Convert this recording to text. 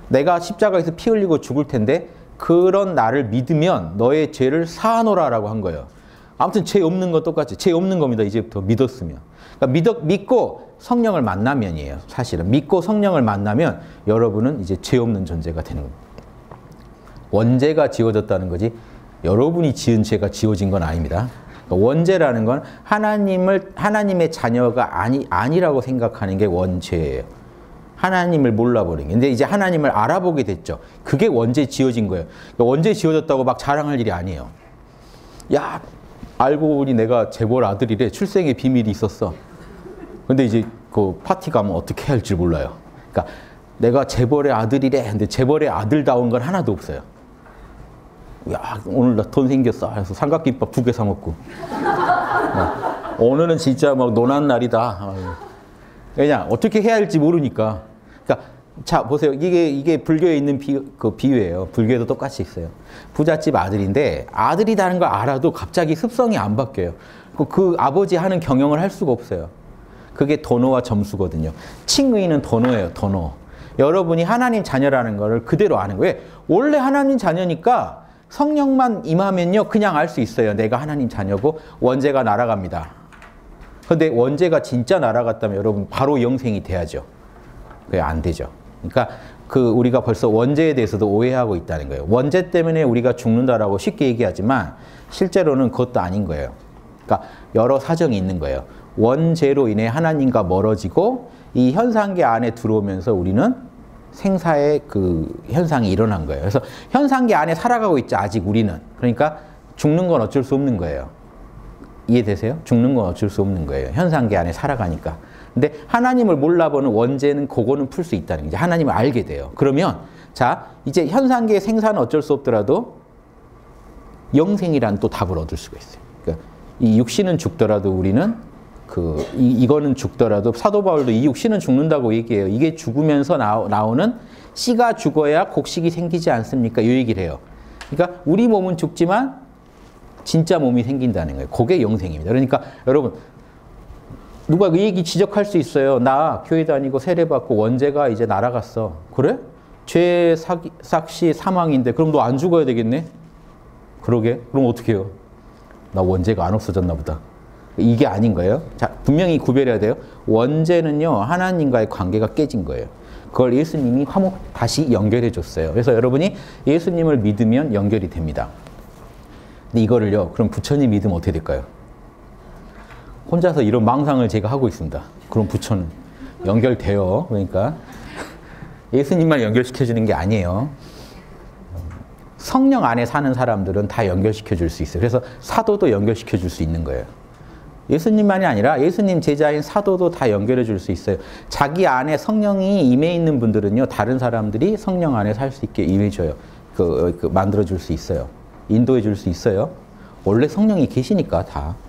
내가 십자가에서 피 흘리고 죽을 텐데 그런 나를 믿으면 너의 죄를 사하노라라고 한 거예요. 아무튼 죄 없는 건 똑같이 죄 없는 겁니다. 이제부터 믿었으면. 그러니까 믿고 성령을 만나면이에요. 사실은 믿고 성령을 만나면 여러분은 이제 죄 없는 존재가 되는 겁니다. 원죄가 지워졌다는 거지 여러분이 지은 죄가 지워진 건 아닙니다. 그러니까 원죄라는 건 하나님의 자녀가 아니라고 생각하는 게 원죄예요. 하나님을 몰라버린 게. 근데 이제 하나님을 알아보게 됐죠. 그게 원죄 지어진 거예요. 그러니까 원죄 지어졌다고 막 자랑할 일이 아니에요. 야, 알고 보니 내가 재벌 아들이래. 출생의 비밀이 있었어. 근데 이제 그 파티 가면 어떻게 해야 할지 몰라요. 그러니까 내가 재벌의 아들이래. 근데 재벌의 아들다운 건 하나도 없어요. 야, 오늘 나 돈 생겼어. 그래서 삼각김밥 2개 사 먹고. 오늘은 진짜 막 노는 날이다. 왜냐, 어떻게 해야 할지 모르니까. 그러니까 자 보세요. 이게 불교에 있는 비유예요. 불교에도 똑같이 있어요. 부잣집 아들인데 아들이라는 걸 알아도 갑자기 습성이 안 바뀌어요. 그 아버지 하는 경영을 할 수가 없어요. 그게 도노와 점수거든요. 칭의는 도노예요. 도노. 여러분이 하나님 자녀라는 거를 그대로 아는 거예요. 원래 하나님 자녀니까 성령만 임하면요 그냥 알 수 있어요. 내가 하나님 자녀고 원죄가 날아갑니다. 근데 원죄가 진짜 날아갔다면 여러분 바로 영생이 돼야죠. 그게 안 되죠. 그러니까 우리가 벌써 원죄에 대해서도 오해하고 있다는 거예요. 원죄 때문에 우리가 죽는다라고 쉽게 얘기하지만 실제로는 그것도 아닌 거예요. 그러니까 여러 사정이 있는 거예요. 원죄로 인해 하나님과 멀어지고 이 현상계 안에 들어오면서 우리는 생사의 그 현상이 일어난 거예요. 그래서 현상계 안에 살아가고 있죠. 아직 우리는. 그러니까 죽는 건 어쩔 수 없는 거예요. 이해되세요? 죽는 건 어쩔 수 없는 거예요. 현상계 안에 살아가니까. 근데 하나님을 몰라보는 원죄는 그거는 풀 수 있다는 거죠. 하나님을 알게 돼요. 그러면 자 이제 현상계의 생사는 어쩔 수 없더라도 영생이란 또 답을 얻을 수가 있어요. 그러니까 이 육신은 죽더라도 우리는 이거는 죽더라도 사도 바울도 이 육신은 죽는다고 얘기해요. 이게 죽으면서 나오는 씨가 죽어야 곡식이 생기지 않습니까? 이 얘기를 해요. 그러니까 우리 몸은 죽지만 진짜 몸이 생긴다는 거예요. 그게 영생입니다. 그러니까 여러분 누가 그 얘기 지적할 수 있어요. 나 교회 다니고 세례받고 원죄가 이제 날아갔어. 그래? 죄 삭시 사망인데 그럼 너 안 죽어야 되겠네? 그러게? 그럼 어떻게 해요? 나 원죄가 안 없어졌나 보다. 이게 아닌 거예요. 자, 분명히 구별해야 돼요. 원죄는요, 하나님과의 관계가 깨진 거예요. 그걸 예수님이 다시 연결해 줬어요. 그래서 여러분이 예수님을 믿으면 연결이 됩니다. 근데 이거를요, 그럼 부처님 믿으면 어떻게 될까요? 혼자서 이런 망상을 제가 하고 있습니다. 그럼 부처는 연결돼요. 그러니까 예수님만 연결시켜주는 게 아니에요. 성령 안에 사는 사람들은 다 연결시켜 줄 수 있어요. 그래서 사도도 연결시켜 줄 수 있는 거예요. 예수님만이 아니라 예수님 제자인 사도도 다 연결해 줄 수 있어요. 자기 안에 성령이 임해 있는 분들은요, 다른 사람들이 성령 안에 살 수 있게 임해줘요. 만들어 줄 수 있어요. 인도해 줄 수 있어요. 원래 성령이 계시니까 다.